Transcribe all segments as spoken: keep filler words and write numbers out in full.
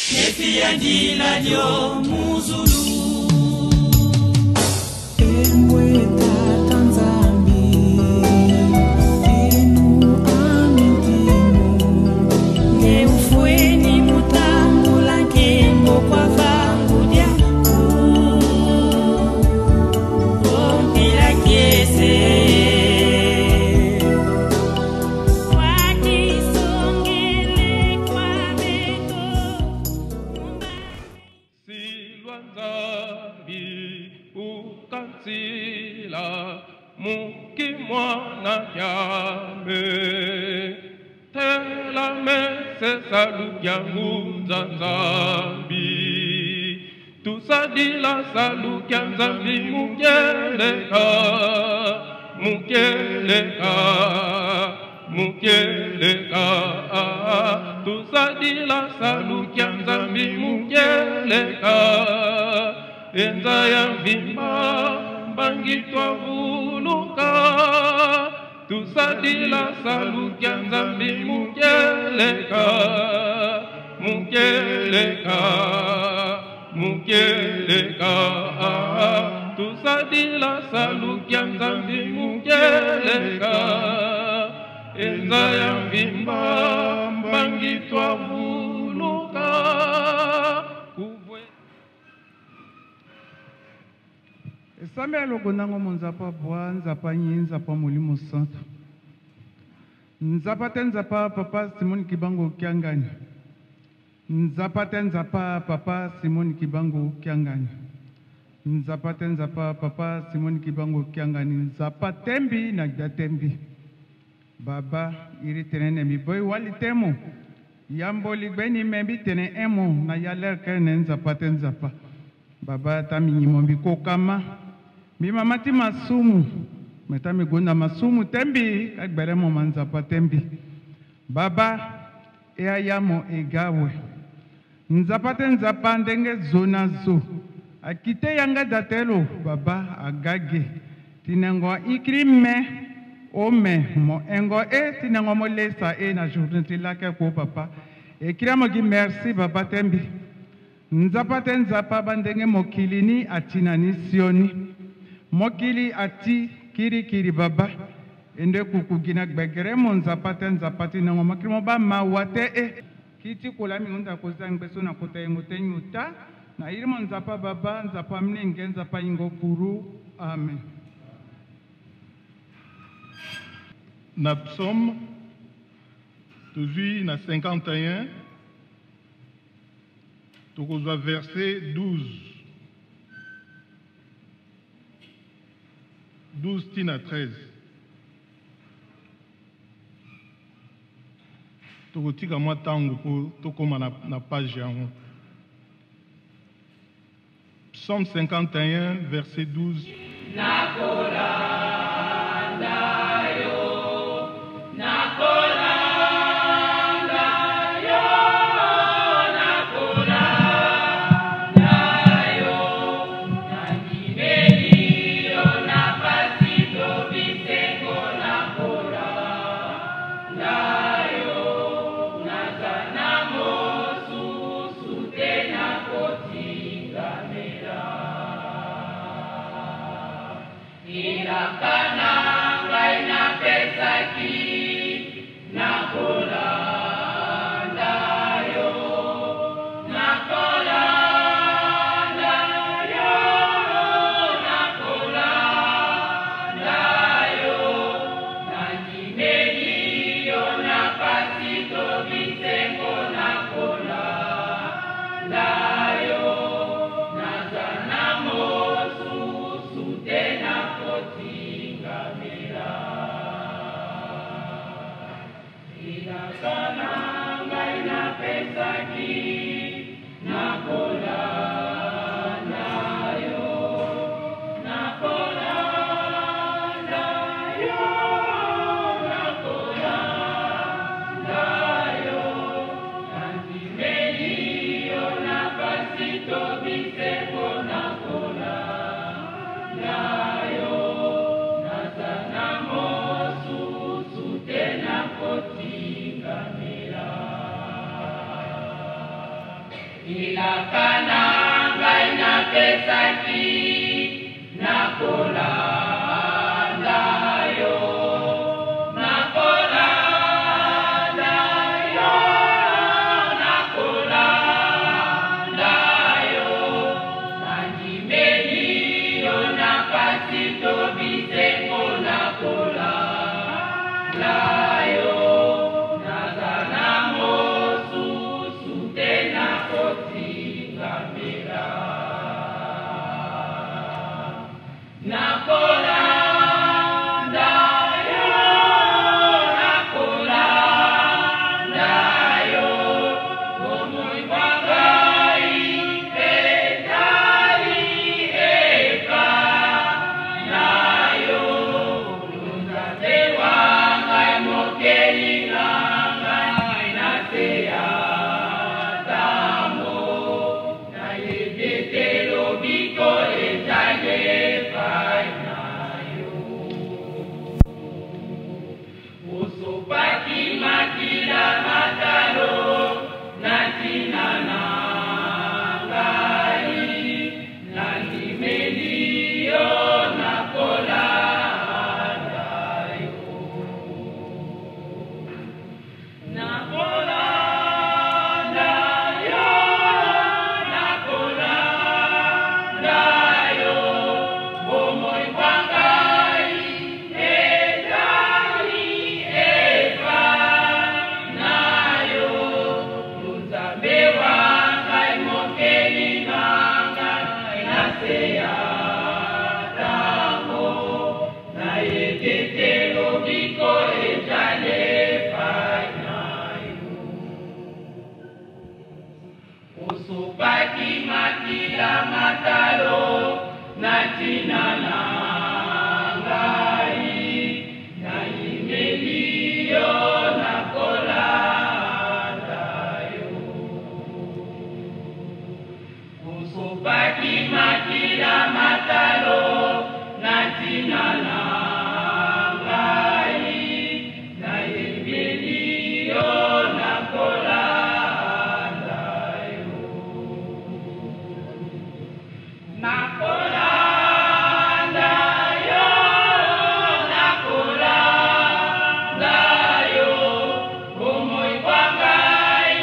Nefiandila lyo muzulu. Tout ça dit la salut Kianzambi Mukeleka, Mukeleka, Mukeleka. Tout ça dit la salut Kianzambi Mukeleka. Enzaya vimba bangi twa vuluka. Tout ça dit la salut Kianzambi Mukeleka, Mukeleka. Mukeleka, tout ça dit la salut Kianzambi Mukeleka. Enzaya vimba bangi twa vuluka. Esambe logonango monzapa bwa nzapa nyi nzapa molimo santo. Nzapa te nzapa papa Simon Kibango Kiangani. Nzapa te nzapa papa Simon Kibango Kiangani. Nzapa te nzapa papa Simon Kibango Kiangani. Nzapa tembi na tembi. Baba iri tenene mi boy wali temo. Yambo ligbeni membi tene emo na yaler kene nzapa te nzapa. Baba tami nyimombi kokama. Mi mamati masumu. Metami gonda masumu tembi. Kagbere mo manzapa tembi. Baba ea yamo egawe. Nzapate nzapa ndenge zona zo. Akite yanga datelo baba agage. Tinengo ikri me ome mo engo e tinengo mo lesa e na journée lake ko papa. E kiramo gi merci baba tembi. Nzapate nzapa bandenge mokilini atina ni sioni. Mokili ati kiri kiri baba. Ende kukugina gbegere mo nzapate nzapati nengo makimo ba mawate e. Kiti kola mi nda koza ngbeso na kota yengote nyuta na irimo nzapa baba nzapa mninge nzapa ingo kuru. Amen. Na psaume toujours na cinquante et un tokozwa verset douze douze tina treize. Tokotika mwa tango po tokoma na, na page yango. Psaume cinquante et un verset douze. ilakana ngai napesaki nakolanda yo nakolanda yo nakolanda yo nandimeli yo na pasi to bisengo nakolanda yo nazana mosusu te nakotingamela nakolanda yo nakolanda yo bomoi bwa ngai ezali eka na yo nzambe wa ngai mokeli na ngai na se ya ntango nayebi te lobiko ezali epai na yo osopaki makila matalo na ntina na ngai nandimeli yo nakolanda yo nakolanda yo nakolanda yo bomoi bwa ngai ezali epai na yo nzambe wa ngai mokeli na ngai na se ya ntango nayebi te lobiko ezali epai na yo osopaki makila matalo na ntina na ngai nayimeli yo nakolanda yo osopaki makila matalo na ntina na ngai nayimeli yo nakolanda yo nakolanda yo nakolanda yo bomoi bwa ngai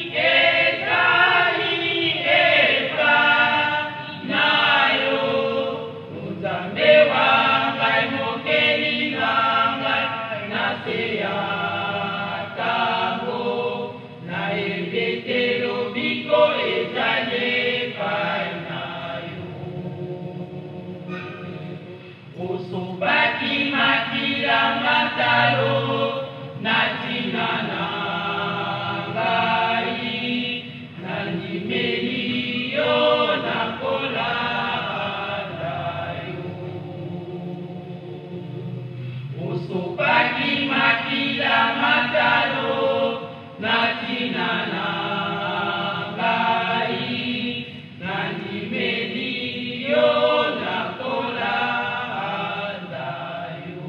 ezali epai na yo nzambe wa ngai mokeli na ngai na se ya ntango nayebi te lobiko ezali epai na yo osopaki makila matalo na ntina na ngai nandimeli yo nakolanda yo osopaki makila matalo na ntina na ngai nandimeli yo nakolanda yo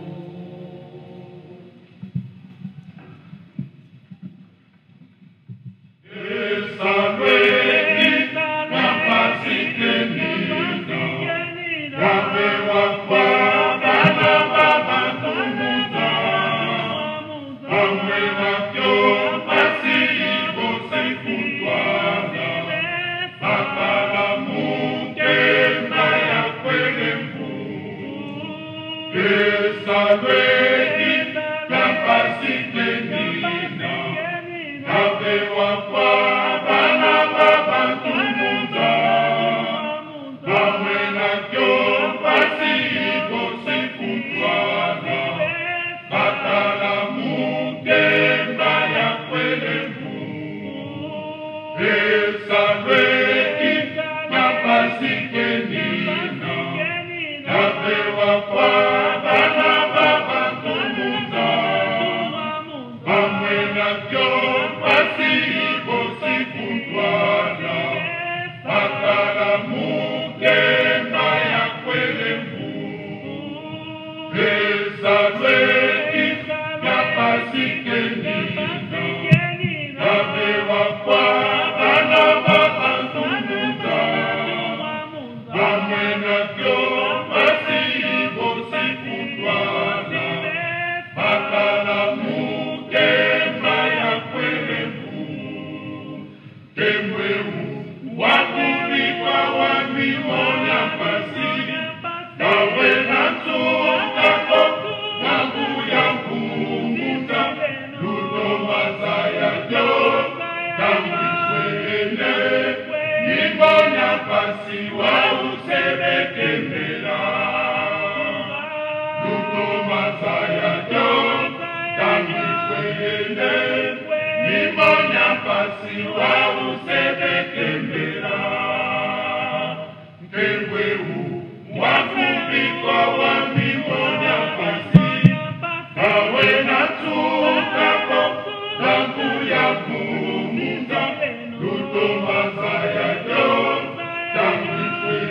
Baba Temwehu wakulipa wa mimonya pasi kawe natokako nakuya kumuta luto masaya jo kamwiswele mimonya pasi wa usebekemela luto masaya jo kamwiswele mimonya pasi wa usebekemela Temwehu wakupikwa wa mimonya pasi kawe natokako nakuya kumuta luto masaya jo kamwiswele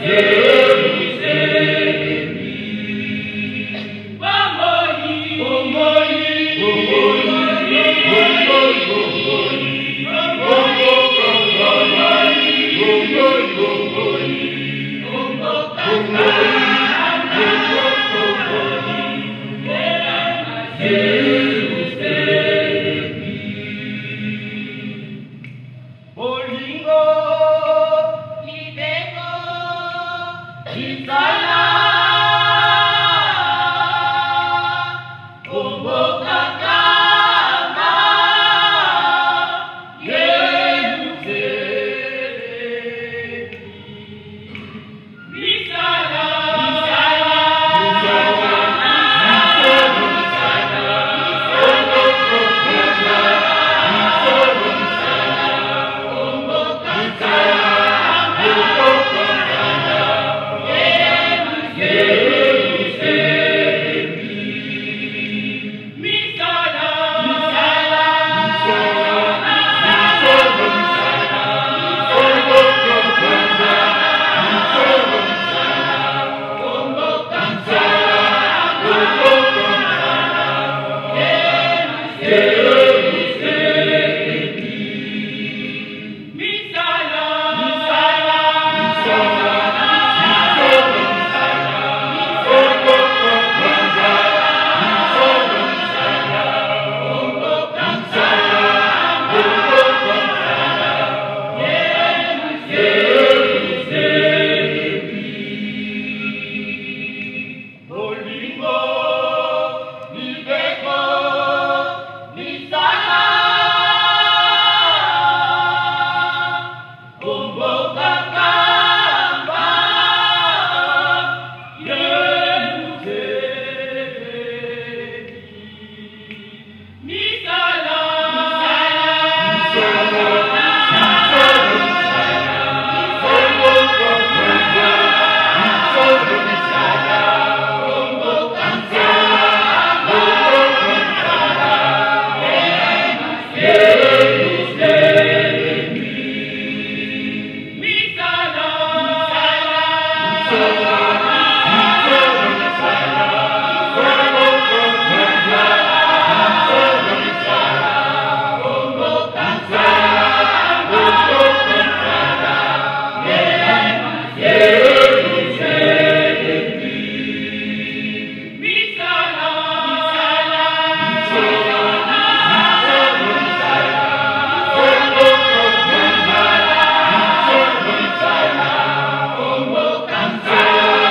Misala,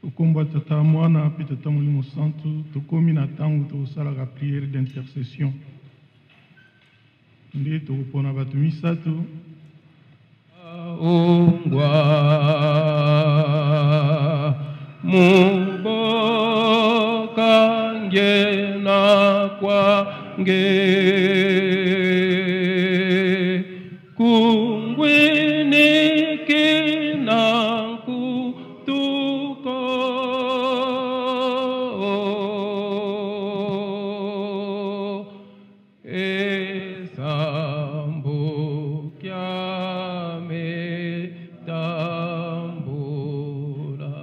Okomba tata mwana pe tata molimo santo tokomi na ntango tokosalaka priere d'intercession nde tokopona bato misato ongwa muboka ngena kwange kungwini kina kutuko esambo kyame tambura.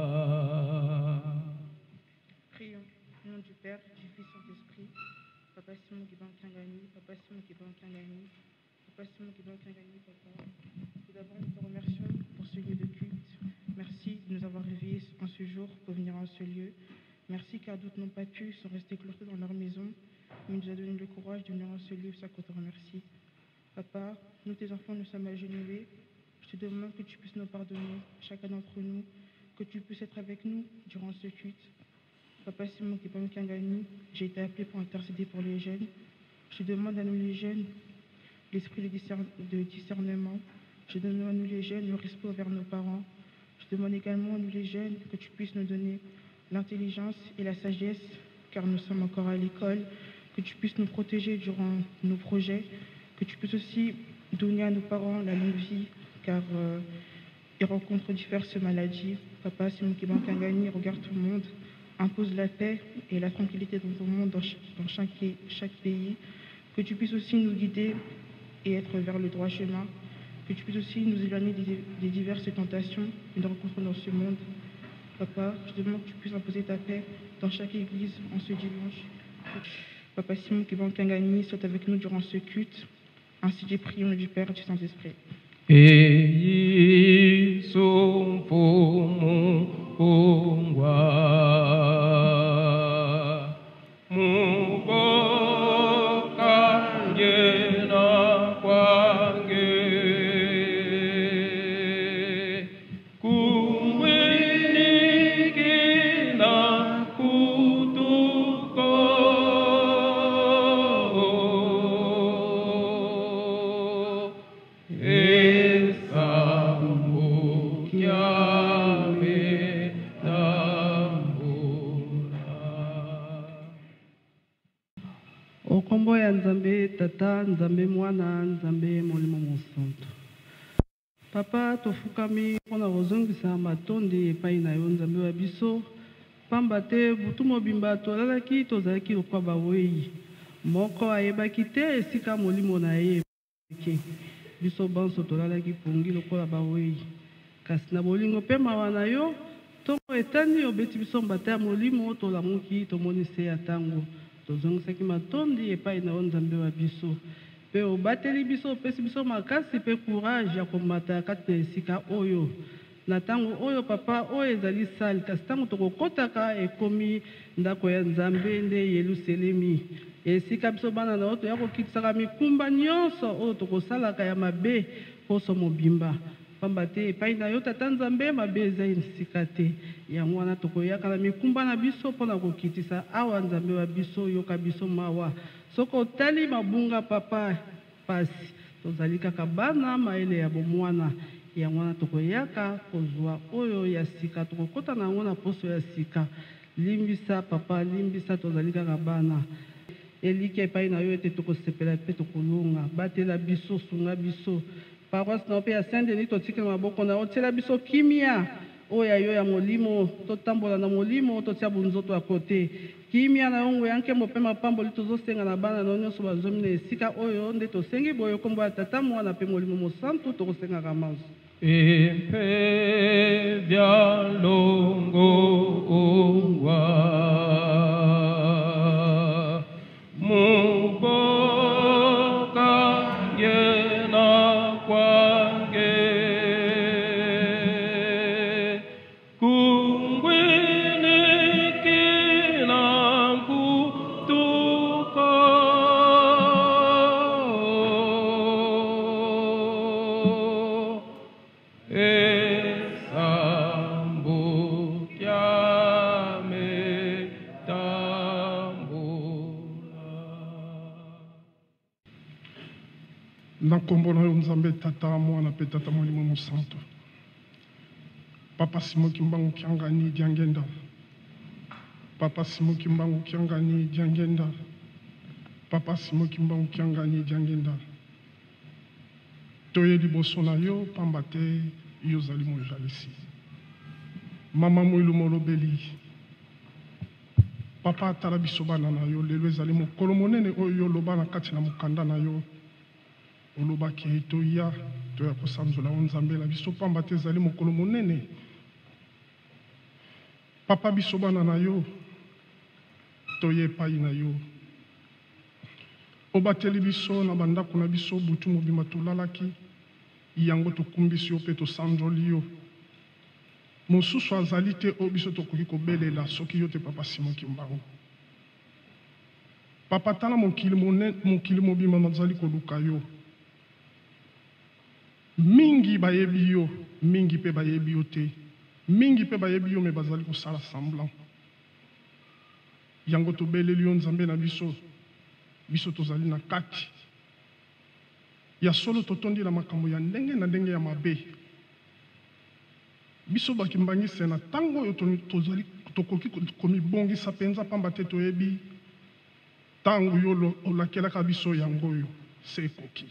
Prions au nom du Père, du Fils et du Saint-Esprit. Papa Simon qui banque Kangani, Papa Simon qui banque Kangani, Papa Simon qui banque Kangani, Papa. Tout d'abord, nous te remercions pour ce lieu de culte. Merci de nous avoir réveillés en ce jour pour venir en ce lieu. Merci car d'autres n'ont pas pu, sont restés cloîtrés dans leur maison. Mais nous a donné le courage de venir en ce lieu, ça qu'on te remercie. Papa, nous tes enfants nous sommes agenouillés. Je te demande que tu puisses nous pardonner, chacun d'entre nous, que tu puisses être avec nous durant ce culte. Papa Simon Kibam Kangani, j'ai été appelé pour intercéder pour les jeunes. Je demande à nous les jeunes l'esprit de, discern de discernement. Je demande à nous les jeunes le respect envers nos parents. Je demande également à nous les jeunes que tu puisses nous donner l'intelligence et la sagesse, car nous sommes encore à l'école, que tu puisses nous protéger durant nos projets, que tu puisses aussi donner à nos parents la longue vie, car euh, ils rencontrent diverses maladies. Papa Simon Kibam Kangani, regarde tout le monde, impose la paix et la tranquillité dans ton monde, dans, ch dans chaque, chaque pays, que tu puisses aussi nous guider et être vers le droit chemin, que tu puisses aussi nous éloigner des, des diverses tentations que nous rencontrons dans ce monde. Papa, je demande que tu puisses imposer ta paix dans chaque église en ce dimanche. Papa Simon Kibam Kangani, sois avec nous durant ce culte. Ainsi j'ai prié au nom du Père et du Saint-Esprit. Eyi sumfumu ungwa muboka ngena kwange kumwinikina kutuko esambu kyame okombo ya nzambe tata nzambe mwana nzambe molimo mosantu. Papa tofukami mpona kozongisa matondi epai na yo nzambe wa biso, pamba te butu mobimba tolalaki tozalaki lokwa bawei moko ayebaki te esika molimo na ye eke biso banso tolalaki pongi lokola bawei, kasi na bolingo mpe mawa na yo ntongo etani obeti biso mbata ya molimo tolamuki tomoni se ya ntango tozongisaki matondi epai na yo nzambe wa biso, mpe obateli biso opesi biso makasi mpe courage ya komata kati na esika oyo na ntango oyo papa oyo ezali sali, kasi ntango tokokotaka ekomi ndako ya nzambe nde Yelusalemi, esika biso bana na yo toya kokitisaka mikumba nyonso oyo tokosalaka ya mabe poso mobimba, pamba te epai na yo tata nzambe mabe eza esika te. Yango wana tokoyaka na mikumba na biso mpona kokitisa awa nzambe wa biso, yoka biso mawa soko otali mabunga papa pasi tozali kaka bana maele ya bomwana. Yango wana tokoyaka kozwa oyo ya sika tokokota na yango na poso ya sika. Limbisa papa, limbisa, tozali kaka bana eliki epai na yo ete tokosepela mpe tokolonga, batela biso, sunga biso paroisse na yo mpe ya Saint Denis totikela maboko na yo, tiela biso kimia oyo ya yo ya molimo, totambola na molimo, totia bunzoto ya kote kimia na yongo ya nkembo mpe mapamboli tozosenga na bana na nyonso bazomi na esika oyo nde tosengi boye kombo ya tata mwana mpe molimo mosantu tokosengaka maso epe vya longo ongwa muboka ngena kwange kungwini kina kutuko esambu na nkombo na yo nzambe tata mwana mpe tata molimo mosantu papa simoki mbangu kiangani diangenda papa simoki mbangu kiangani diangenda papa simoki mbangu kiangani diangenda toye liboso na yo pamba te yo ozali mojalisi mama moyilu molobeli papa atala biso bana na yo lelo ezali mokolo monene oyo yo oloba na kati na mokanda na yo olobaki toya toya kosanzola o nzambe na biso pamba te ezali mokolo monene papa biso bana na yo toye epai na yo obateli biso na bandako na biso butu mobima tolalaki yango tokumbisi yo mpe tosanzoli yo mosusu azali te oyo biso tokoki kobelela soki yo te papa simoki mbangu papa tala mokili mokili mobima bazali koluka yo mingi bayebi yo mingi mpe bayebi yo te mingi mpe bayebi yo me bazali kosala semblant yango tobeleli yo nzambe na biso biso tozali na kati ya solo totondi na makambo ya ndenge na ndenge ya mabe biso bakimbangise na ntango oyo tozali tokoki komibongisa mpenza pamba te toyebi ntango yo olakelaka biso yango oyo se ekoki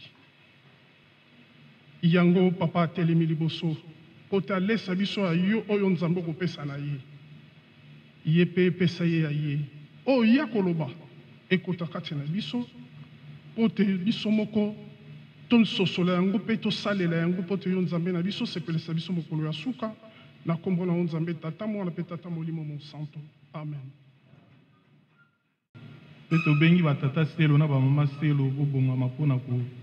yango papa atelemi liboso po te alesa biso ya yo oyo nzambe okopesa na ye ye mpe epesa ye ya ye oyo ya koloba ekota kati na biso po te biso moko tososola yango mpe tosalela yango mpo te yo nzambe na biso sepelisa biso mokolo ya suka na kombo na yo nzambe tata mwana mpe tata molimo mosantu amen. mpe tobengi batata selo na bamama selo bobongama mpona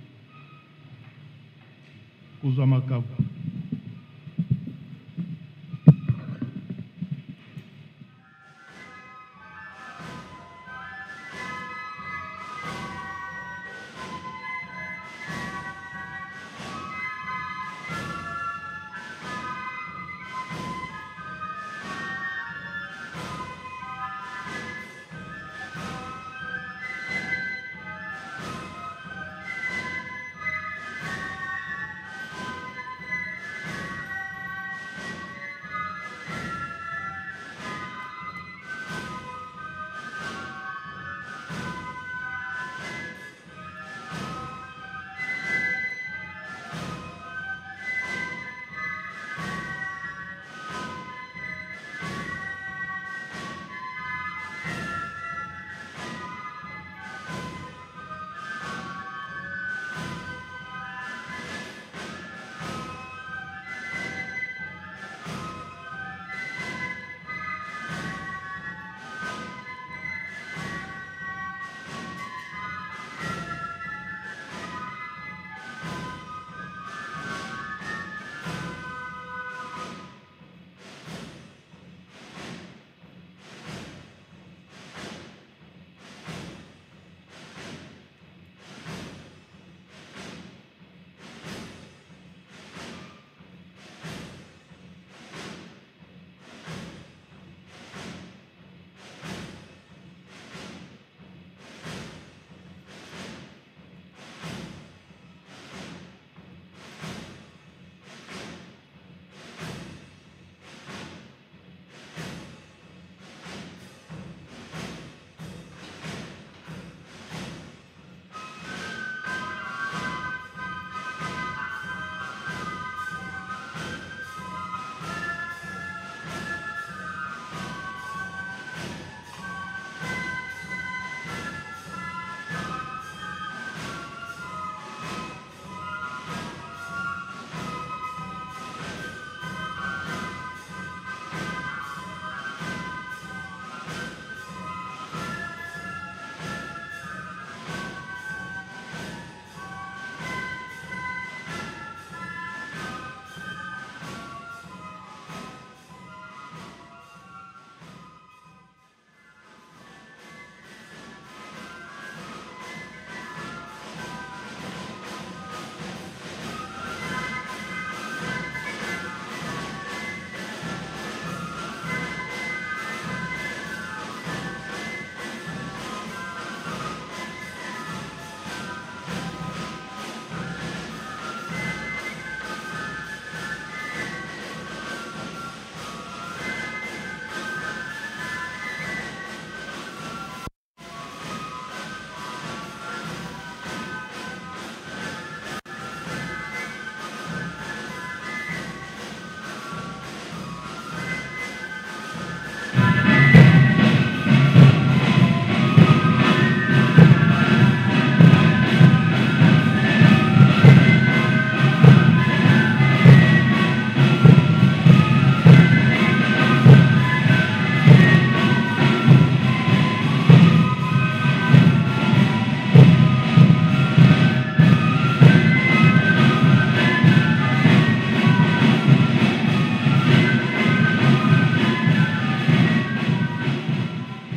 kozwa makabo.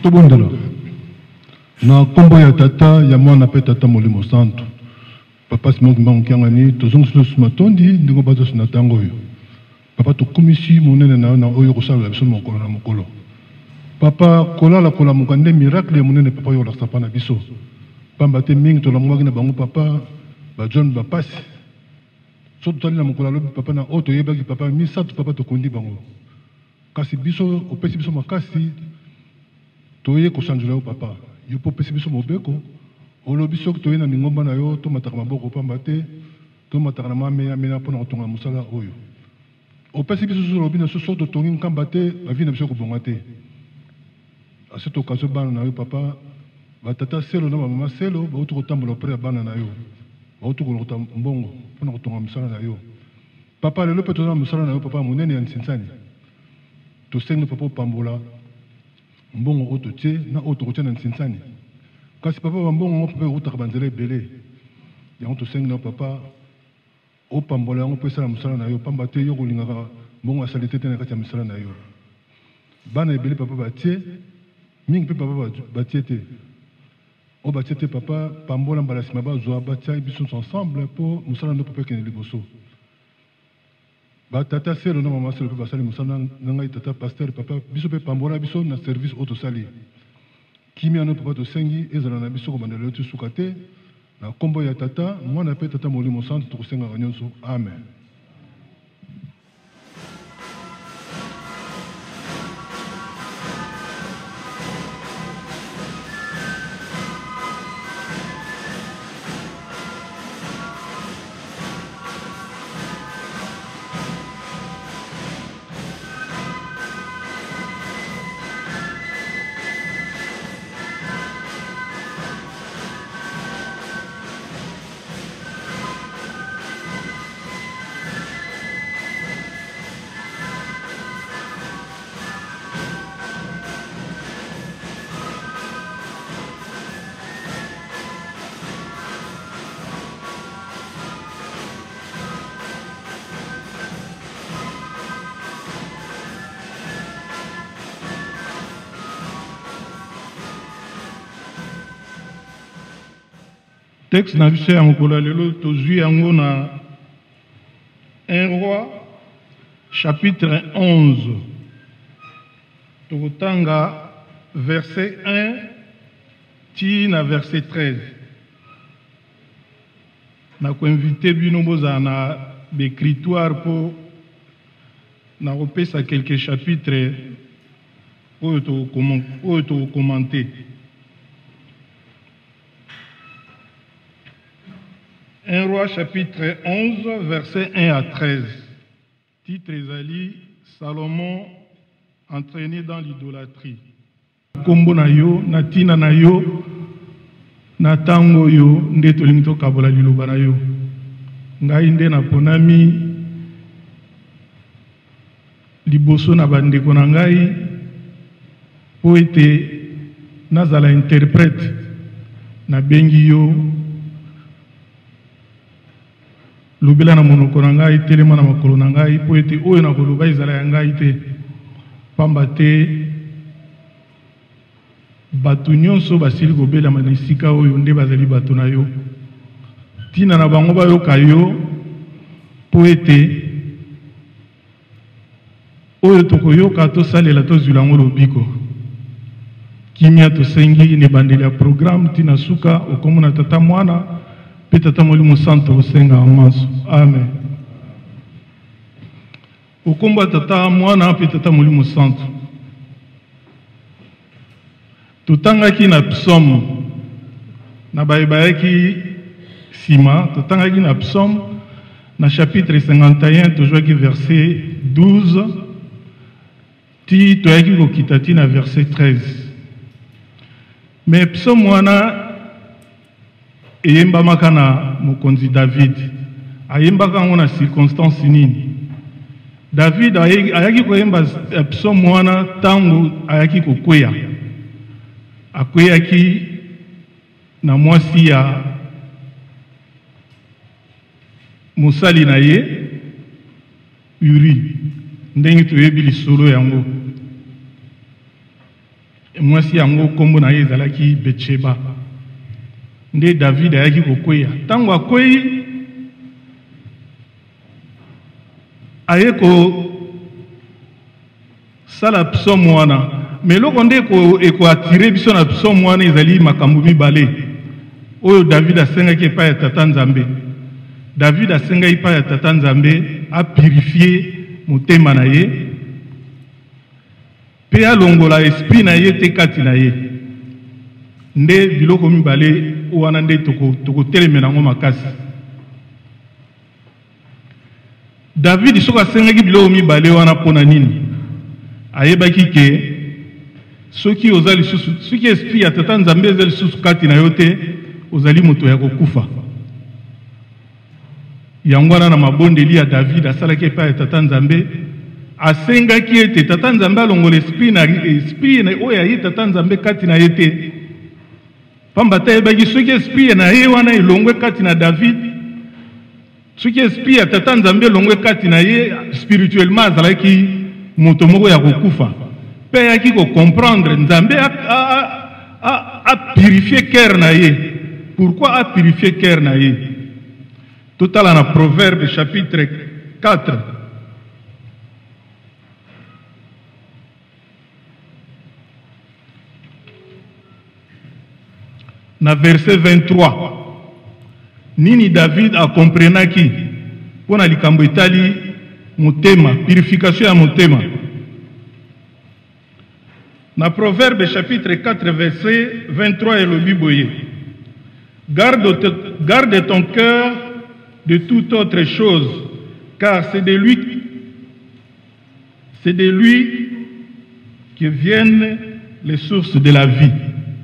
Tobondela. Na kombo ya tata ya mwana pe tata molimo santo. Papa Simon Kimbangu Kiangani tozongi sulu matondi ndingo bato sina tango yo. Papa to komisi monene na na oyo kosala la biso mokolo na mokolo. Papa kola la kola mokande miracle monene papa yo la sapana biso. Pamba te mingi to la mwagi na bango papa ba John ba pasi. Soto tali na mokolo lobi papa na oto yebaki papa mi satu papa to kondi bango. Kasi biso opesi biso makasi toye kosanjula yo papa. Yo po pesi biso mobeko. Olobi soki toye na ningomba na yo to mataka maboko pamba te to mataka na mame ya mena pona kotonga musala oyo. Opesi biso so lobi na so soto tongi nkamba te ba vi na biso ko bonga te. À cette occasion bana na yo papa ba tata selo na mama selo ba utu kotambola pre bana na yo. Ba utu ko kotam mbongo pona kotonga musala na yo. Papa le lopeto na musala na yo papa monene ya nsinsani. To sengi papa pambola mbongo oto tie na oto kotia na nsinsani. Kasi papa mbongo ngo papa utaka banzele belé. Ya oto sengi na papa o pambola ngo pesa na musala na yo pamba te yo kolingaka mbongo asalite te na kati ya musala na yo. Bana ebele papa ba tie mingi pe papa ba tie te. O ba tie te papa pambola mbala sima ba zo ba tie biso ensemble pour musala ndo papa kene liboso. Ba tata selo na mama selo pe basali musala nanga tata pasteur papa biso pe pambola biso na service auto sali. Kimi ano papa to sengi ezala na biso ko bandelo tu sukate na kombo ya tata mwana pe tata molimo santo to kusenga nyonso amen. Texte na biso ya mokolo lelo tozwi yango na un roi chapitre onze tokotanga verset un ti na verset treize na koinvite bino bozala na becritoire mpo na kopesa quelques chapitres oyo tokokomante. un roi chapitre onze, verset un à treize. Titre ezali Salomon entraîné dans l'idolâtrie. Kombo na yo, na tina na yo, na tango yo, nde tolingi tokabola liloba na yo. Ngai nde naponami liboso na bandeko na ngai po ete nazala interprète na bengi yo lobela na monoko na ngai telema na makolo na ngai po ete oyo na koloba ezala ya ngai te pamba te bato nyonso basili kobelama na esika oyo nde bazali bato na yo ntina na bango bayoka yo po ete oyo tokoyoka tosalela tozwila yango lobiko kimia tosengi na ebandeli ya programme ntina suka okomona tata mwana pe tata molimo santo osenga amanso amen. Okomba tata mwana pe tata molimo santo totangaki na psaume na bayebayaki sima totangaki na psaume na chapitre cinquante et un tozwaki verset douze ti toyaki kokita ti na verset treize. Mais psaume wana eyembamaka na mokonzi David ayembaka yango na circonstance nini? David ayaki koyemba psaume wana ntango ayaki kokweya akweyaki na mwasi ya mosali na ye Uri ndenge toyebi lisolo yango mwasi yango kombo na ye ezalaki Betsheba. Nde David ayaki kokweya. Tango akweyi aye ko sala psomo wana. Mais loko nde eko atire biso na psomo wana ezali makambo mibale. Oyo David asengaki epai ya tata Nzambe. David asengaki epai ya tata Nzambe a purifier motema na ye. Pe alongola esprit na ye te kati na ye. Nde biloko mibale wana nde toko toko telemena ngo makasi. David soka asengaki biloko mibale wana pona nini? Ayebaki ke soki ozali susu soki esprit ya tata Nzambe ezali susu kati na yo te ozali moto ya kokufa. Yango wana na mabondeli ya David asalaki epai ya tata Nzambe asengaki ete tata Nzambe alongola esprit na esprit na oyo aye tata Nzambe kati na ye te. Pamba te ayebaki soki esprit na ye wana elongwe kati na David, soki esprit ya tata Nzambe elongwe kati na ye spirituellement azalaki moto moko ya kokufa. Pe ayaki ko comprendre Nzambe a, a, a, a purifier cœur na ye. Pourquoi a purifier cœur na ye? Total en Proverbe chapitre quatre. Na verset vingt-trois. Nini David a comprenaki pona likambo etali motema, purification ya motema. Na Proverbe chapitre quatre verset vingt-trois et le Biboye. Garde, garde ton cœur de toute autre chose, car c'est de lui, c'est de lui que viennent les sources de la vie.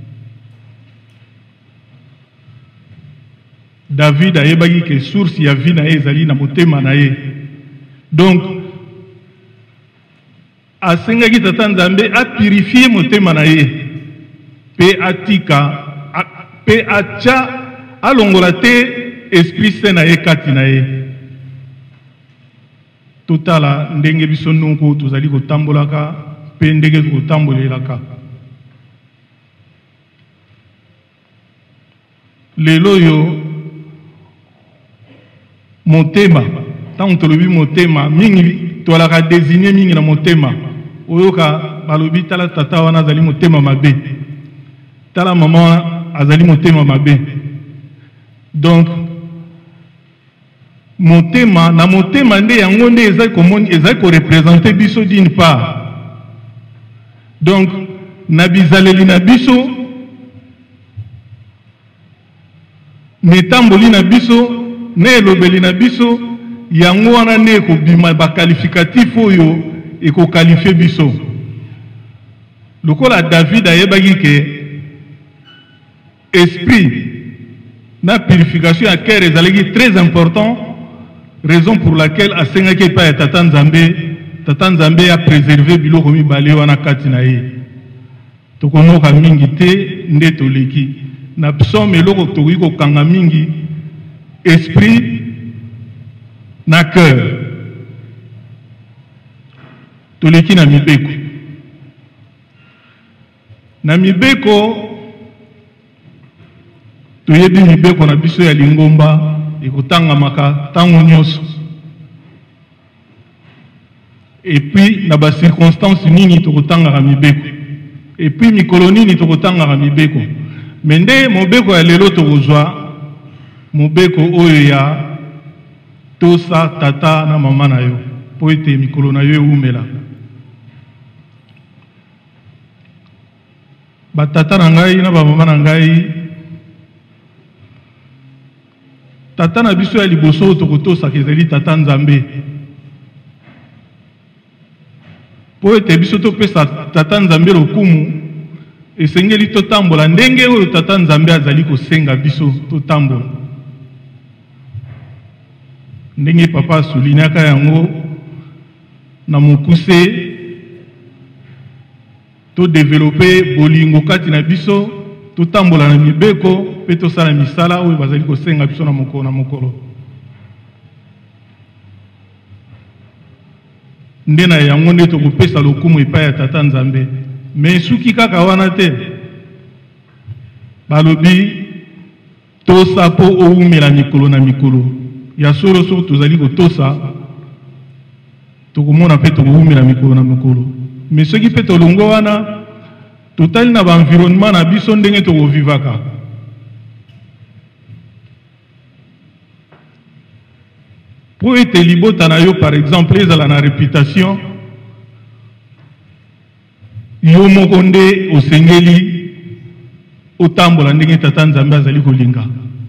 David a yebaki que source ya vie na ye ezali na motema na ye. Donc asengaki tata Nzambe a purifier motema na ye. Pe atika a, pe acha alongola te esprit saint na ye kati na ye. Totala ndenge biso nonko tozali kotambolaka pe ndenge kotambolelaka. Lelo yo motema, tant tolobi motema mingi toalaka désigner mingi na motema. Oyoka balobi tala tata wana azali motema mabe. Tala maman azali motema mabe. Donc motema na motema nde yango nde ezali komoni ezali ko représenter biso d'une part. Donc na bizaleli na biso netamboli na biso ne elobeli na biso yango wana ne ekobima baqualificatif oyo ekoqualifie biso. Lokola David ayebaki ke esprit na purification ya cœur ezalaki très important, raison pour laquelle asengaki epai ya tata Nzambe. Tata Nzambe a préservé biloko mibale wana kati na ye. Tokonoka mingi te nde toleki na psaume eloko tokoki kokanga mingi esprit na cœur. Toleki na mibeko. Na mibeko toyebi mibeko na biso ya lingomba ekotangamaka tango nyonso. Et puis na ba circonstance nini tokotangaka mibeko. Et puis mikolo nini tokotangaka mibeko. Mende mobeko ya lelo tokozwa mobeko oyo ya tosa tata na mama na yo po ete mikolo na yo eumela. Batata na ngai na ba mama na ngai tata na biso ya liboso tokotosa kezeli tata Nzambe. Po ete biso topesa tata Nzambe lokumu esengeli totambola ndenge oyo tata Nzambe azali kosenga biso totambola. Ndenge papa soulignaka yango na mokuse to développer bolingo kati na biso totambola na mibeko pe tosala misala oyo bazali kosenga biso na mokolo na mokolo. Nde na yango nde tokopesa lokumu epai ya tata Nzambe. mais suki kaka wana te balobi tosa po oumela mikolo na mikolo ya solo so tozali kotosa tokomona pe tokoumela mikolo na mikolo mais soki pe tolongo wana totali na environnement na biso ndenge tokovivaka po ete libota na yo par exemple ezala na réputation yo moko nde osengeli otambola ndenge tata nzambe azali kolinga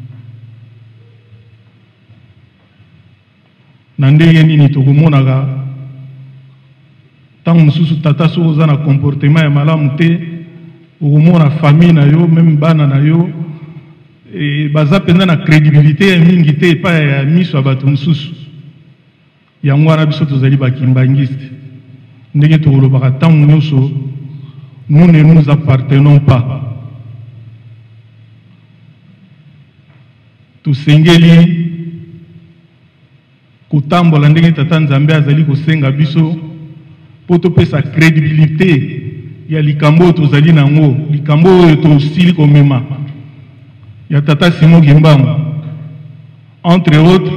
na ndenge nini tokomonaka ntango mosusu tata soki oza na comportement ya malamu te okomona famille na yo meme bana na yo e baza mpenza na crédibilité ya mingi te epai ya miso ya bato mosusu yango wana biso tozali bakimbangiste ndenge tokolobaka ntango nyonso nous ne nous appartenons pas tosengeli kotambola ndenge tata nzambe azali kosenga biso po topesa crédibilité ya likambo oyo tozali nango likambo oyo tosili komema ya tata Simon Kimbangu entre autres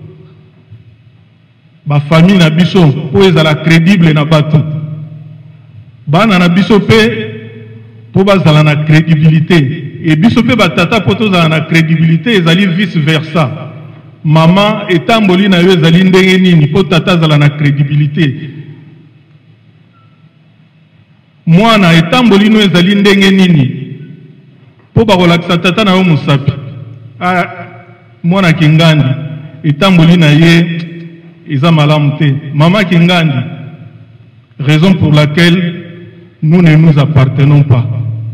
bafamille na biso po ezala crédible na bato bana na biso pe po bazala na crédibilité et biso pe batata po tozala na crédibilité ezali vice versa mama etamboli na yo ezali ndenge nini po tata azala na crédibilité mwana etamboli no ezali ndenge nini po bakolakisa tata na yo mosapi mwana kingandi etamboli na ye eza malamu te mama kingandi raison pour laquelle nous ne nous appartenons pas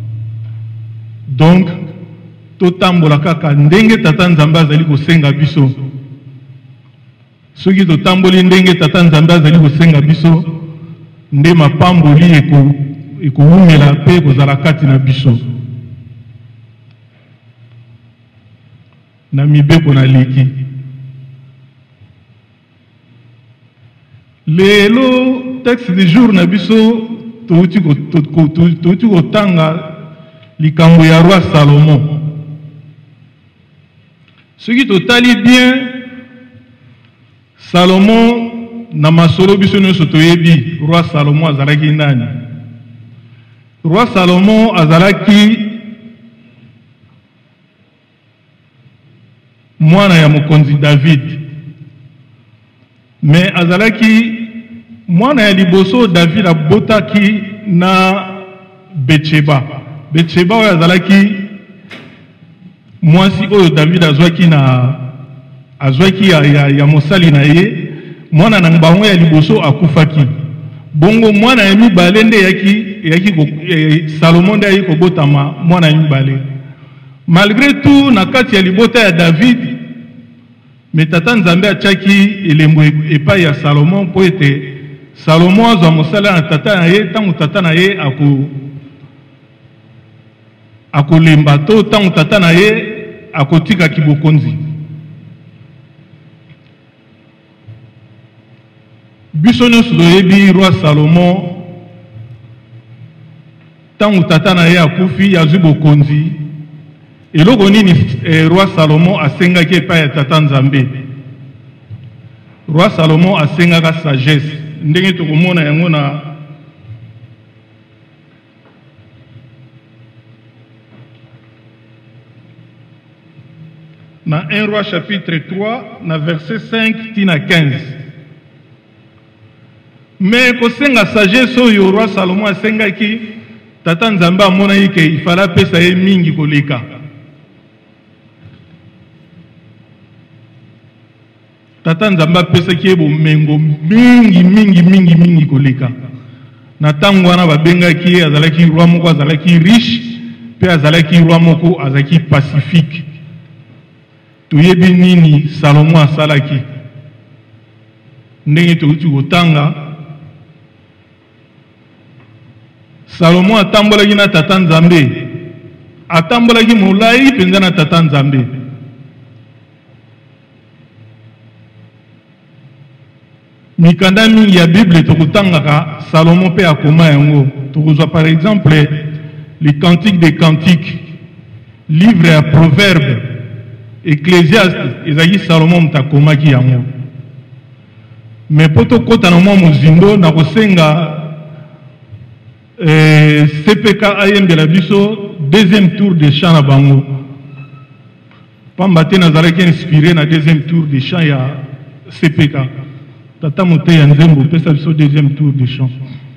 donc totambola kaka ndenge tata nzambe azali kosenga biso soki totamboli ndenge tata nzambe azali kosenga biso nde mapamboli ekowumela mpe ekozala kati na biso na mibeko na leki lelo texte du jour na biso touti kotanga likambo ya roi Salomon soki totali bien Salomon na masolo biso nyonso toyebi roi Salomon azalaki nani roi Salomon azalaki mwana ya mokonzi David mais azalaki mwana ya liboso David abotaki na Betsheba Betsheba oyo azalaki mwasi oyo David azwaki na azwaki ya, ya, ya mosali na ye mwana na bango ya liboso akufaki bongo mwana ya mibale nde yaki yaki eh, Salomon nde yaki kobotama mwana ya mibale malgré tout na kati ya libota ya David mais tata nzambe atiaki elembo epai ya Salomon po ete Salomon azwa mosala na tata na ye ntango tata na ye ako akolemba to ntango tata na ye akotikaki bokonzi biso nyonso toyebi roi Salomon ntango tata na ye akufi azwi bokonzi eloko nini eh, roi Salomon asengaki epai ya tata nzambe roi Salomon asengaka sagesse ndenge tokomona yango na na un roi chapitre trois na verset cinq tina quinze mais kosenga sagesse oyo roi Salomon asengaki tata nzambe amonaki ke ifala pesa ye mingi koleka tata nzambe apesaki ye bomengo mingi mingi mingi mingi koleka na ntango wana babengaki ye azalaki roi moko azalaki riche mpe azalaki roi moko azalaki pacifique toyebi nini Salomon asalaki ndenge touti kotanga Salomon atambolaki na tata nzambe atambolaki molai mpenza na tata nzambe mikanda mingi ya Bible tokutangaka Salomon pe akoma yango. Tokozwa par exemple les cantiques des cantiques, livre ya proverbe, Ecclésiaste, ezali Salomon mutakomaki yango. Mais poto kota na mwa muzindo na kosenga eh, C P K ayembela biso deuxième tour de chant na bango. Pamba te nazalaki inspiré na deuxième tour de chant ya C P K. Tata mote ya nzembo pesa biso deuxième tour de chant.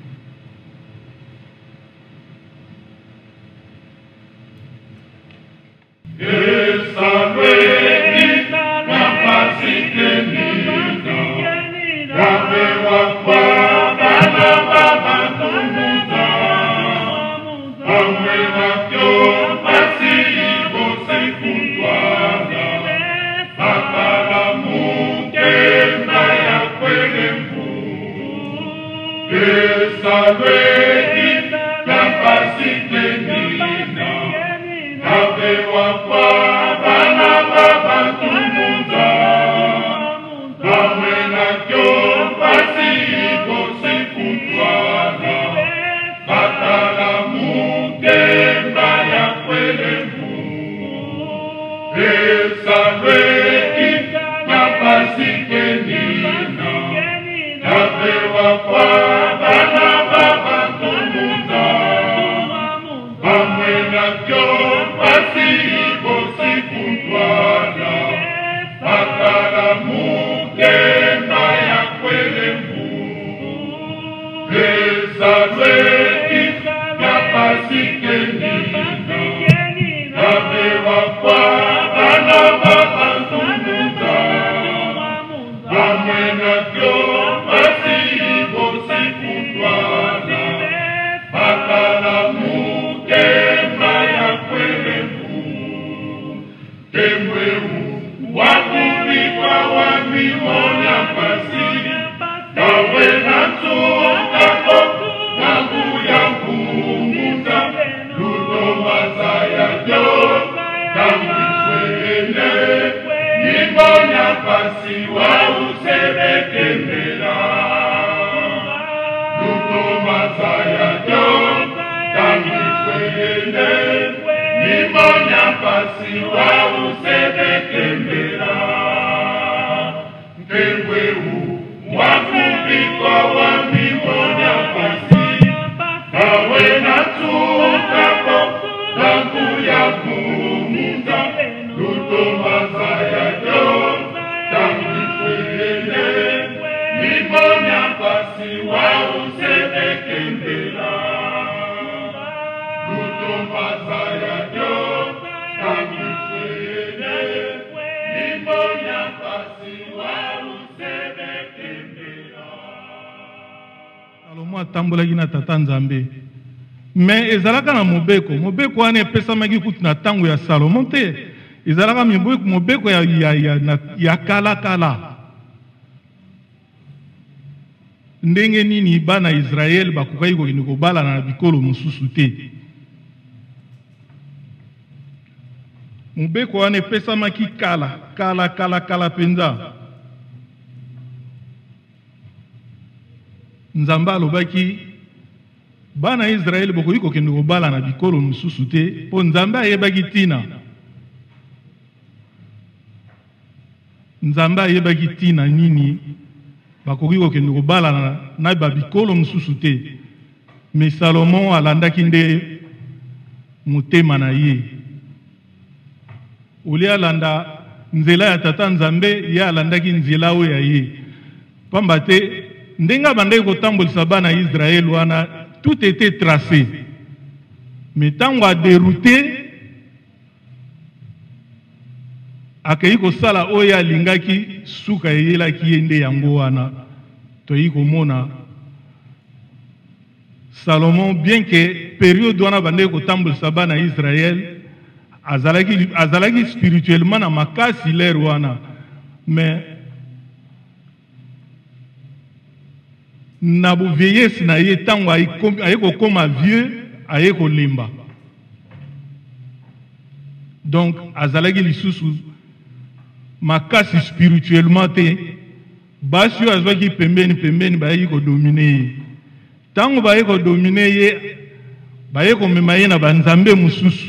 Mais ezalaka na mobeko mobeko wana epesamaki kutu na tango ya Salomon te ezalaka mobeko ya, ya, ya, ya kala kala ndenge nini bana Israel bakokaki kokende kobala na bikolo mosusu te. Mobeko wana epesamaki kala kala kala kala penza. Nzambe alobaki bana Israel bokoki kokende kobala na bikolo mosusu te mpo Nzambe ayebaki tina. Nzambe ayebaki tina nini bakoki kokende kobala na, na babikolo mosusu te. Mais Salomon alandaki nde motema na ye. Oli alanda nzela ya tata Nzambe ye alandaki nzela oyo ya ye. Pamba te ndenga bandaki kotambolisa bana Israel wana tout était tracé. Mais tant qu'on a dérouté, akei kosala oya lingaki suka yela kiende yango wana toyi komona Salomon bien que période wana bande ko tambolisa bana Israël azalaki azalaki spirituellement na makasi l'air wana mais na bo vieillesse na ye tango aye ko koma vieux aye ko limba. Donc azalaki lisusu makasi spirituellement te basi oyo azwaki pembeni pembeni bayaki kodomine ye. Ntango bayaki kodomine ye bayaki komema ye na banzambe mosusu.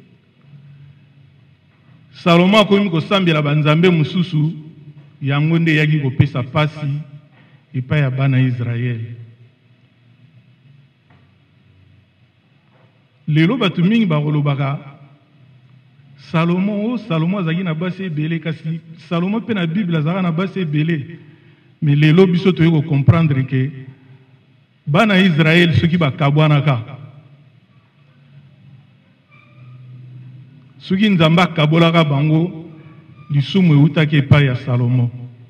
Salomo akomi kosambela banzambe mosusu, yango nde yaki kopesa pasi epai ya bana Israel. Lelo bato mingi bakolobaka Salomo, Salomo azaki na basi ebele, kasi Salomo pe na Bible azaka na basi ebele. Mais lelo biso toye ko comprendre que bana Israel soki bakabwanaka, soki nzambe akabolaka bango, lisumu eutaki epai ya Salomo.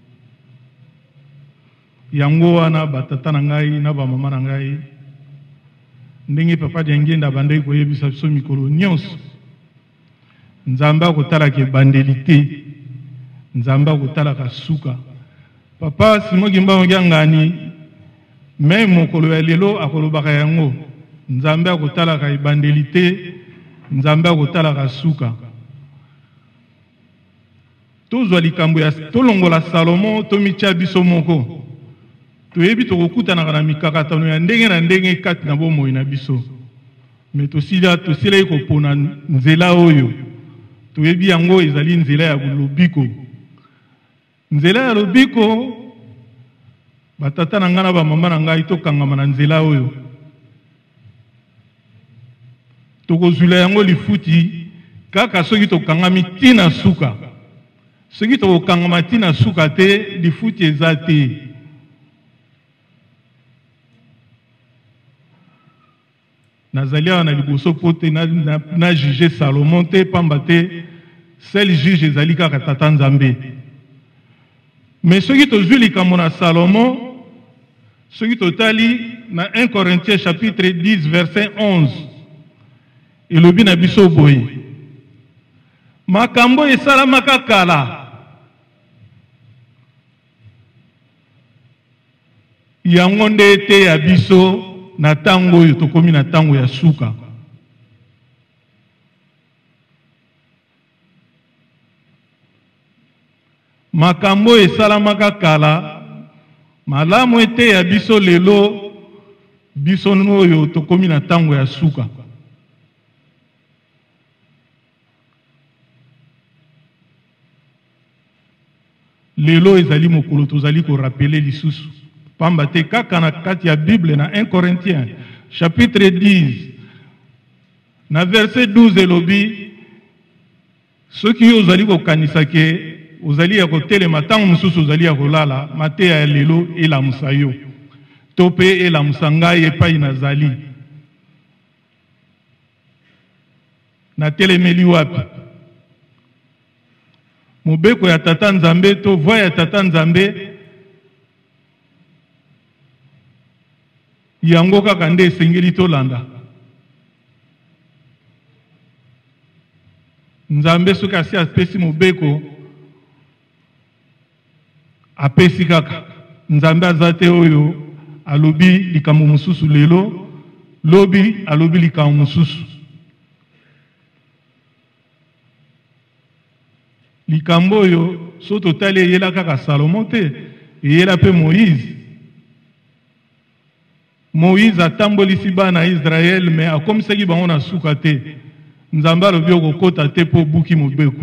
Yango wana batata na ngai na bamama na ngai, ndenge papa diangenda bandeki koyebisa biso mikolo nyonso, nzambe akotalaka ebandeli te, nzambe akotalaka suka. Papa Simon Kimbangu Kiangani, même mokolo ya lelo akolobaka yango, nzambe akotalaka ebandeli te, nzambe akotalaka suka. Tozwa likambo ya tolongola Salomo tomitia biso moko, toyebi tokokutanaka na mikakatano ya ndenge na ndenge kati na bomoi na biso. Mais tosila tosila ekopona nzela oyo, toyebi yango ezali nzela ya lobiko. Nzela ya lobiko, batata na nga na bamama na ngai tokangama na nzela oyo. Tokozula yango lifuti kaka soki tokangami tina suka. Soki tokangama tina suka te, lifuti eza te. Nazali awa na liboso pote na, na, na juge Salomon te, pamba te sel juge ezali kaka tata Nzambe. Mais soki tozwi likambo na Salomon, soki totali na un Corinthiens chapitre dix verset onze, elobi na biso boye, makambo esalamaka kala, yango nde ete ya biso na tango oyo tokomi na tango ya suka. Makambo esalamaka kala, malamu ete ya biso lelo, biso oyo tokomi na tango ya suka. Lelo ezali mokolo tozali ko rappeler lisusu. Pamba te kaka na kati ya Bible na un Corinthiens chapitre dix na verset douze elobi, soki ozali ko kanisa ke ozali ya kotelema tango mosusu ozali ya kolala, mateya ya lelo elamusa yo to pe elamusa ngai epai nazali. Natelemeli wapi? Mobeko ya tata Nzambe to voix ya tata Nzambe, yango kaka nde esengeli tolanda. Nzambe soki asi apesi mobeko, apesi kaka. Nzambe aza te oyo alobi likambo mosusu lelo, lobi alobi likambo mosusu. Likambo oyo so totali eyela kaka Salomo te, eyela pe Moïse. Moïse atambolisi bana Israël, mais akomisaki bango na suka te. Nzambe alobi okokota te po buki mobeko.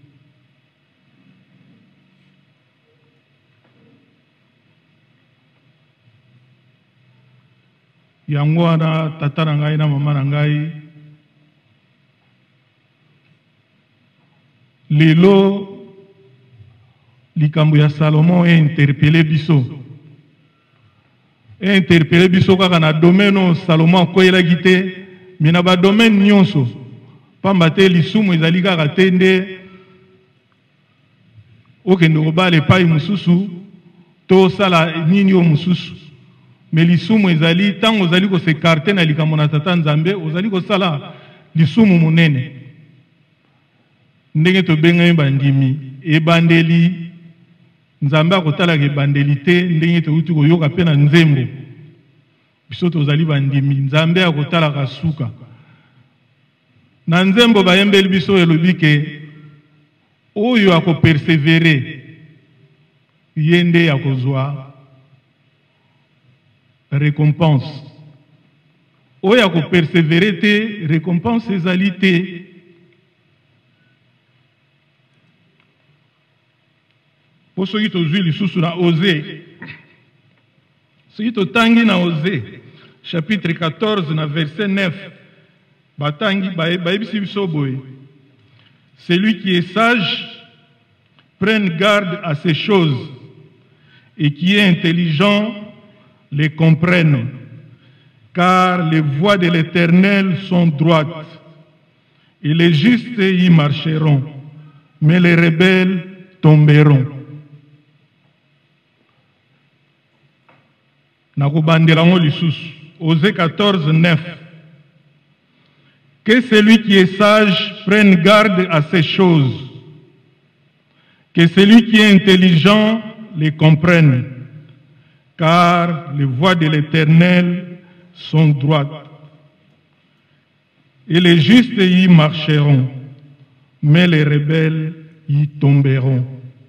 Yango wana tata na ngai na mama na ngai, lelo likambo ya Salomo e interpellé biso. E interpellé biso kaka na domaine Salomo akoyelaki te, mais na ba domaine nyonso. Pamba te lisumu ezali kaka te nde okende kobala epai mosusu to sala nini yo mosusu. Mais lisumu ezali tango ozali kosekarte na likambo na tata Nzambe, ozali kosala lisumu monene. Ndenge tobenga bandimi ebandeli, Nzambe akotalaka ebandeli te, ndenge touti koyoka pe na nzembo. Biso tozali bandimi, Nzambe akotalaka suka. Na nzembo bayembeli biso elobi ke oyo ako persevere, yende ya kozwa récompense. Oya ko persévérer te récompense ezali te. Po soki tozwi lisusu na Osée, soki totangi na Osée chapitre quatorze na verset neuf, batangi bayebisi biso boye, celui qui est sage prenne garde à ces choses et qui est intelligent les comprenne, car les voies de l'Éternel sont droites et les justes y marcheront, mais les rebelles tomberont. Nakubandelango lisusu, Osée quatorze, neuf. Que celui qui est sage prenne garde à ces choses, que celui qui est intelligent les comprenne, car les voies de l'Éternel sont droites, et les justes y marcheront, mais les rebelles y tomberont.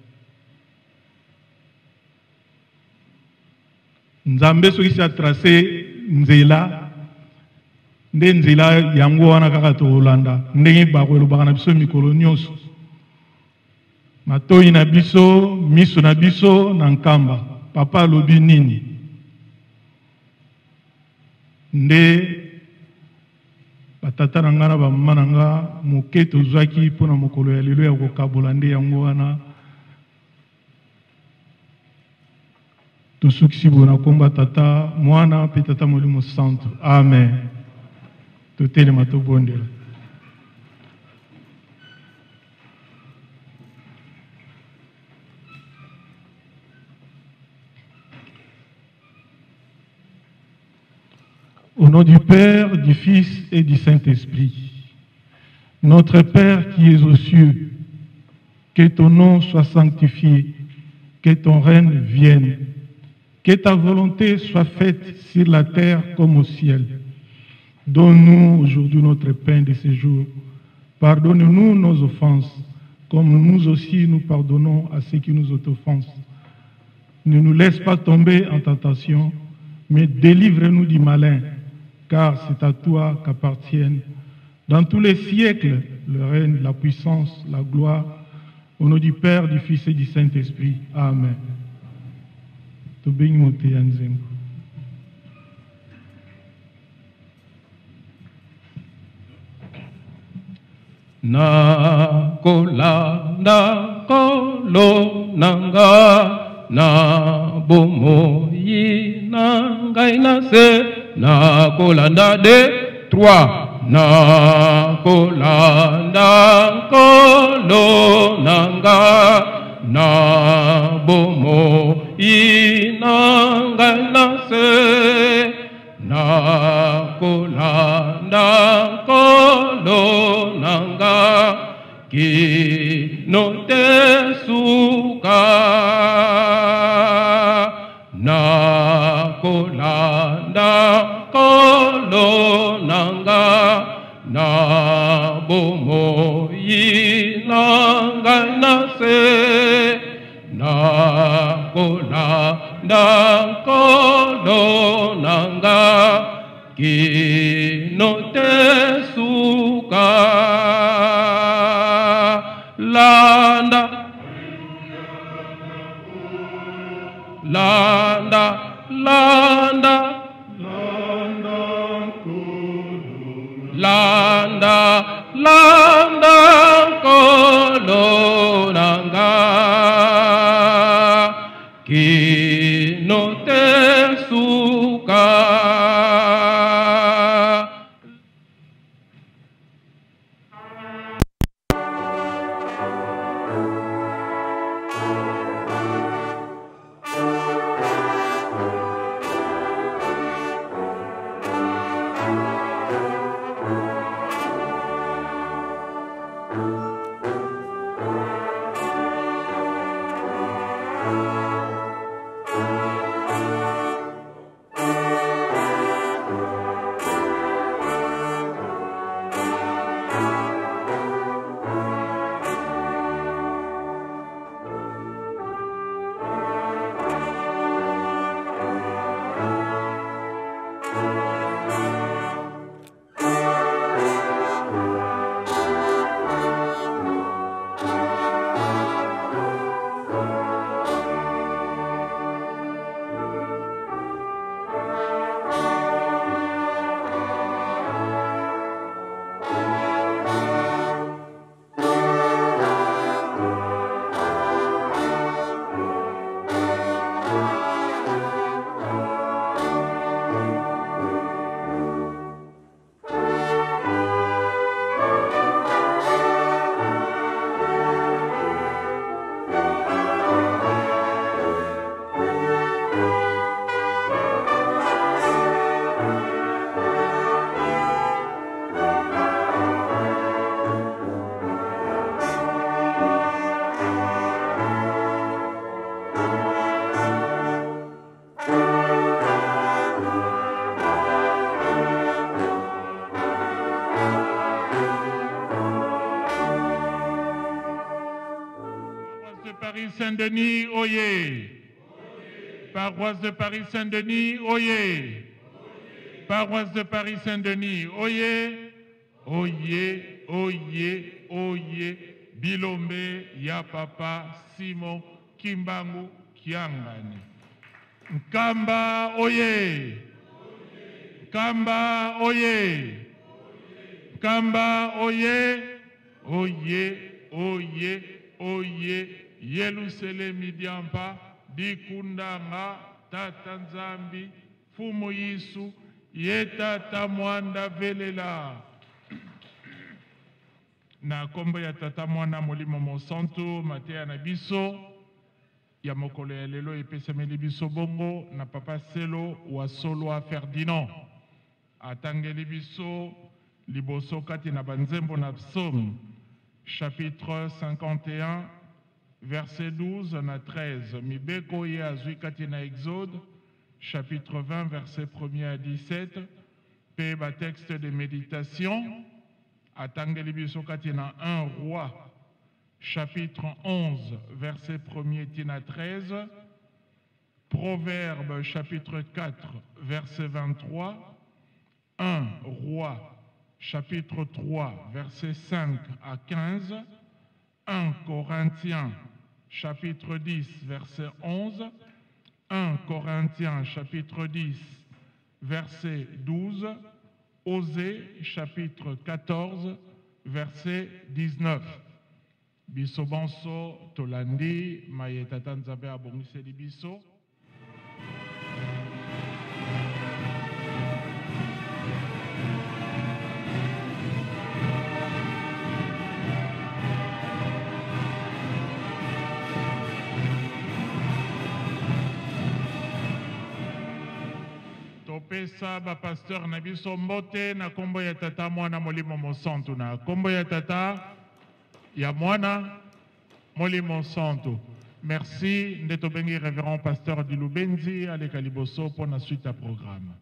Nzambe soki si a tracé nzela, nde nzela yango wana kaka tokolanda ndenge bakolobaka na biso mikolo nyonso. Matoi na biso, miso na biso na nkamba, papa alobi nini? Nde batata na nga na bamama na nga moke tozwaki mpona mokolo ya lelo ya kokabola nde yango wana tosukisi bona komba tata mwana pe tata molimo santo. Amen. Totelema tobondela. Au nom du Père, du Fils et du Saint-Esprit, notre Père qui es aux cieux, que ton nom soit sanctifié, que ton règne vienne, que ta volonté soit faite sur la terre comme au ciel. Donne-nous aujourd'hui notre pain de ce jour. Pardonne-nous nos offenses, comme nous aussi nous pardonnons à ceux qui nous offensent. Ne nous laisse pas tomber en tentation, mais délivre-nous du malin, car c'est à toi qu'appartiennent, dans tous les siècles, le règne, la puissance, la gloire, au nom du Père, du Fils et du Saint-Esprit. Amen. Na kolanda kolo nanga na bomoi nanga na se na kolanda de trois na kolanda kolo nanga na bomoi nanga na se na kolanda kolo nanga ki no te suka na kolanda kolo nanga na bomoi nanga na se na kolanda kolo nanga ki no te suka landa landa landa landa landa kolo nanga ki no te suka Paris-Saint-Denis, oyez. Paroisse de Paris-Saint-Denis, oyez. Paroisse de Paris-Saint-Denis, oyez. Oyez, oyez, oyez. Bilombe, ya papa, Simon, Kimbangu, Kiangani. Nkamba, oyez. Nkamba, oyez. Nkamba, oyez. Oyez, oyez, oyez. Yelusele midiampa, dikundanga, tata nzambi, fumu yisu, yetata mwanda velela. Na kombo ya tata mwana molimo mosantu, matea na biso, ya mokolo ya lelo epesameli biso bongo, na papa Selo wa Solwa Ferdinand. Atangeli biso, liboso kati na banzembo na psaume, chapitre cinquante et un, verset douze à treize. Mibeko ye azui kati na Exode, chapitre vingt, verset premier à dix-sept. Pe ba texte de méditation. Atangeli biso kati na un roi, chapitre onze, verset premier à treize. Proverbe, chapitre quatre, verset vingt-trois. un roi, chapitre trois, verset cinq à quinze. un Corinthiens, chapitre dix, verset onze. un Corinthiens, chapitre dix, verset douze. Osée, chapitre quatorze, verset dix-neuf. Biso banso tolandi mayetata nzabe abongiseli biso. Topesa ba pasteur na biso mbote na kombo ya tata mwana molimo mosantu na kombo ya tata ya mwana molimo santu. Merci ndeto bengi révérend pasteur du Lubenzi aleka liboso pour la suite à programme.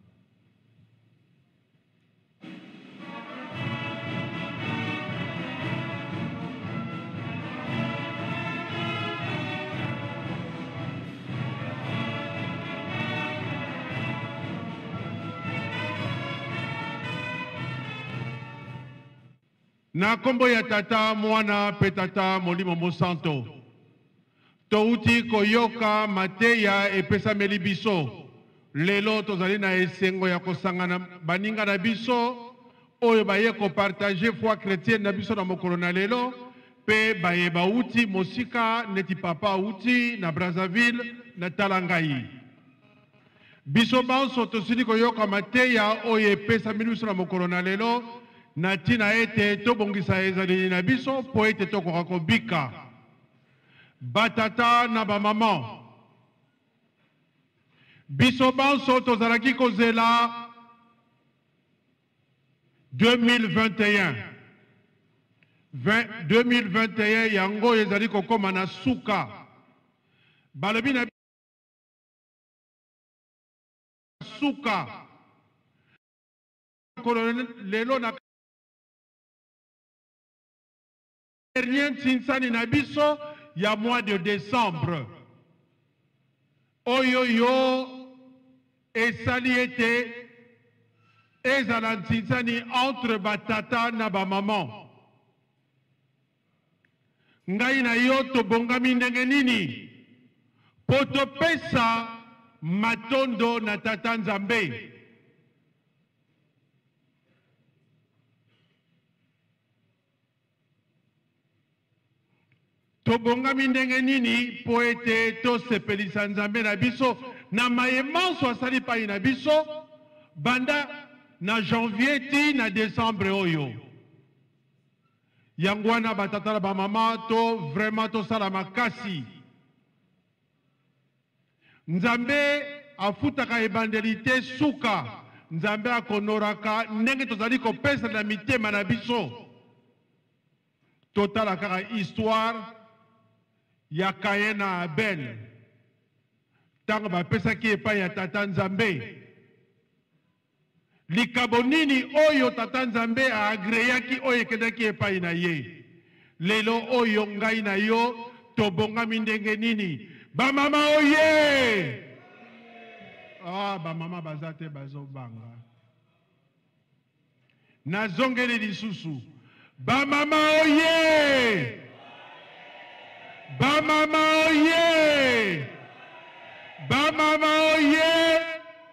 Na kombo ya tata mwana pe tata molimo mosanto touti koyoka mateya epesameli biso lelo tozali na esengo ya kosangana baninga na biso oyo baye kopartage foi chrétienne na biso na mokolo na lelo pe baye bauti mosika neti papa uti na Brazzaville na Talangai. Biso banso tosili koyoka mateya oyo epesameli biso na mokolo na lelo na tina ete tobongisa ezali na biso po ete tokoka kobika batata na bamama biso banso tozalaki kozela deux mille vingt et un deux mille vingt et un yango ezali kokoma na suka balobi na suka lelo na dernier tinsani na biso ya mois de décembre oyo yo esali ete ezala tinsani entre batata na bamaman ngai na yo tobongami ndenge nini po topesa matondo na tata Nzambe. Tobongami ndenge nini po ete tosepelisa Nzambe na biso na mayemanso asali pai na biso banda na janvier ti na décembre oyo yango wana batata na bamama to vraiment tosala makasi. Nzambe afutaka ebandeli te suka Nzambe akonoraka ndenge tozali kopesa na mitema na biso. Totala kaka histoire ya Kayen na Abel tango bapesaki epai ya tata Nzambe likabo nini oyo tata Nzambe agreyaki oyo ekendaki epai na ye lelo oyo ngai na yo tobongami ndenge nini. Ba mama oye! Ah, ba mama bazate bazobanga. Nazongeli lisusu. Ba mama oye! Ba mama oye! Ba mama oye!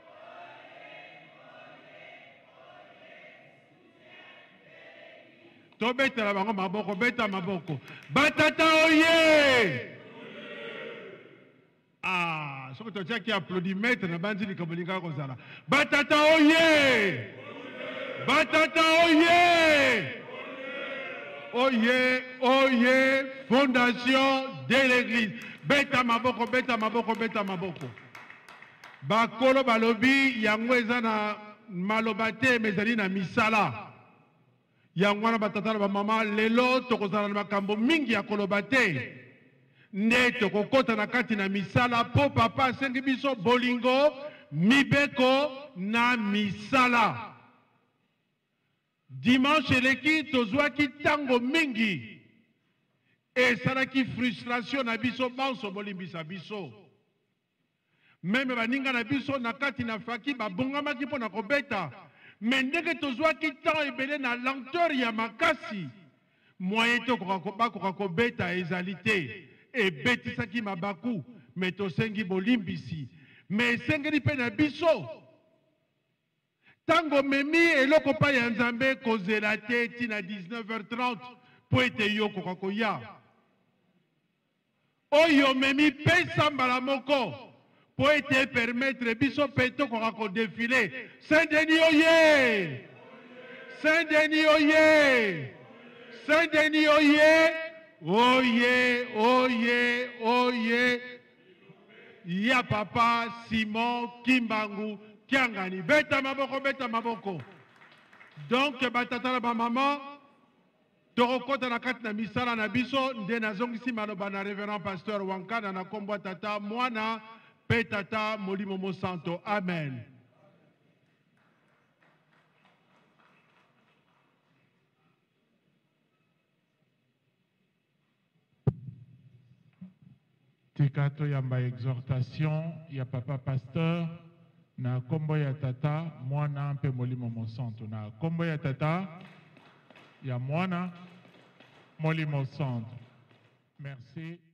To beta la bango maboko, beta maboko. Batata oye! Ah, ce que tu as qui applaudimètre na bandi likabolinga kozala. Batata oye! Batata oye! Oye, oye, fondation de l'église. Beta maboko, beta maboko, beta maboko. Bakolo balobi yango eza na malobate mezali na misala. Yango wana batata na mama lelo tokozala na makambo mingi ya kolobate. Nde tokokota na kati na misala po papa asengi biso bolingo mibeko na misala. Dimanche leki tozwaki tango mingi esalaki frustration na biso banso bolimbisa biso. Meme baninga na biso na kati na faki babongamaki mpo na kobeta. Me ndenge tozwaki temps ebele na lenteur ya makasi moyen tokoka kobeta ezali te. Ebetisaki mabaku me tosengi bolimbisi. Me esengeli mpe na biso tango memi eloko pa ya Nzambe kozela te tina dix-neuf heures trente po ete yo koka koya. Oyo memi pesa mbala moko po ete permettre biso pe tokoka kodefile. Saint-Denis oye! Saint-Denis oye! Saint-Denis oye! Oye, oye, oye! Ya papa Simon Kimbangu Kiangani. Beta maboko, beta maboko. Donc, batata la ba maman, torokota na kati na misala na biso, nde na zongisi maloba na révérend pasteur Wankana na kombo tata mwana pe tata Molimo Mosanto. Amen. Tikato yamba exhortation ya papa pasteur na kombo ya tata mwana mpe Molimo Mosanto. Na kombo ya tata ya mwana Molimo Mosanto. Merci.